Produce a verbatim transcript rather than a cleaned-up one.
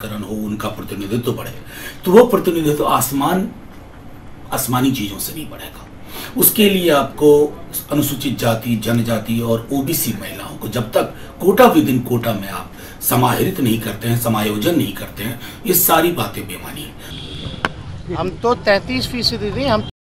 सशक्तिकरण हो, उनका प्रतिनिधित्व बढ़े, तो वो प्रतिनिधित्व आसमान आसमानी चीज़ों से नहीं बढ़ेगा। उसके लिए आपको अनुसूचित जाति, जनजाति और ओबीसी महिलाओं को जब तक कोटा विद इन कोटा में आप समाहित नहीं करते हैं, समायोजन नहीं करते हैं, ये सारी बातें बेमानी है। हम तो तैंतीस फीसदी नहीं, हम